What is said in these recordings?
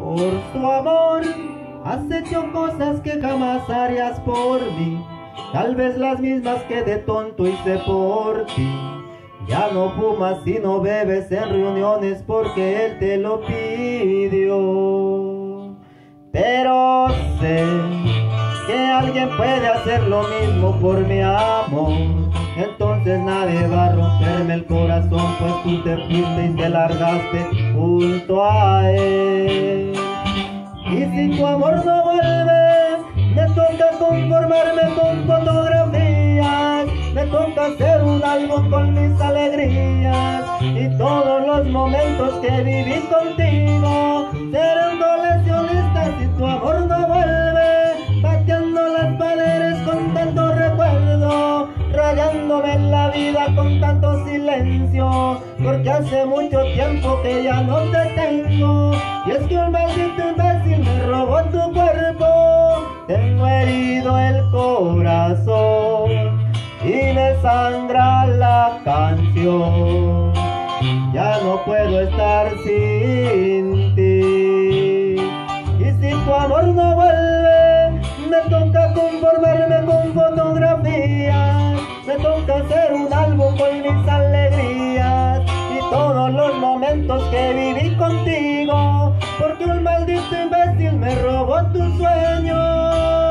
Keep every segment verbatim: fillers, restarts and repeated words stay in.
Por su amor has hecho cosas que jamás harías por mí, tal vez las mismas que de tonto hice por ti. Ya no fumas y no bebes en reuniones porque él te lo pidió. Pero sé que alguien puede hacer lo mismo por mi amor, entonces nadie va a romperme el corazón, pues tú te fuiste y te largaste junto a él. Y si tu amor no vuelve, me toca conformarme con fotografías, me toca hacer un álbum con mis alegrías, y todos los momentos que viví contigo serán coleccionistas. Si tu amor no vuelve, pateando las paredes con tanto recuerdo, rayándome en la vida con tanto silencio, porque hace mucho tiempo que ya no te tengo. Y es que un maldito imbécil me robó tu cuerpo, tengo herido el corazón y me sangra la canción. Ya no puedo estar sin ti. Y si tu amor no vuelve, me toca conformarme con fotografías, me toca hacer un álbum con mis alegrías y todos los momentos que viví contigo, porque un maldito imbécil me robó tus sueños.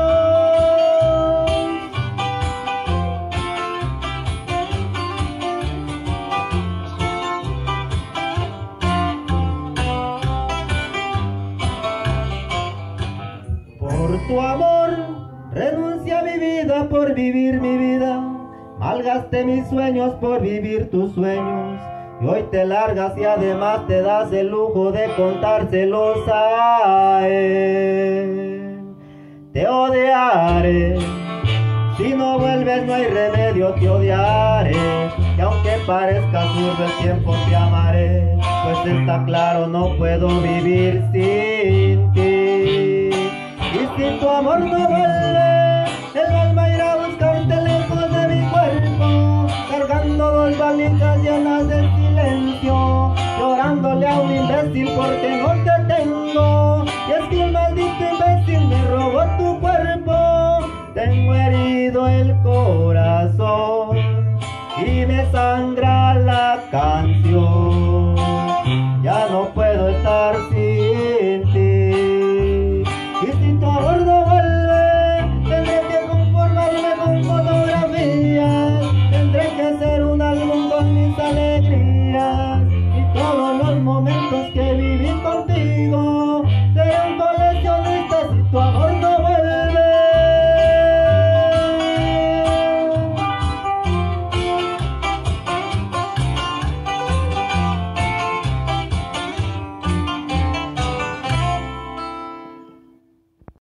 Por tu amor renuncié a mi vida por vivir mi vida, malgasté mis sueños por vivir tus sueños, y hoy te largas y además te das el lujo de contárselos a él. Te odiaré, si no vuelves no hay remedio, te odiaré, y aunque parezca absurdo el tiempo te amaré, pues está claro no puedo vivir sin ti. Y si tu amor no vuelve, el alma irá a buscarte lejos de mi cuerpo, cargando dos valijas llenas de silencio, llorándole a un imbécil porque no te tengo. Y es que el maldito imbécil me robó tu cuerpo, tengo herido el corazón y me sangra